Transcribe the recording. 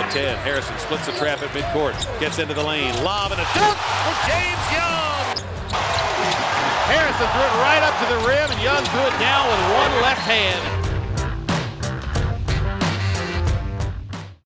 by 10. Harrison splits the trap at midcourt. Gets into the lane. Lob and a dunk for James Young. Harrison threw it right up to the rim, and Young threw it down with one left hand.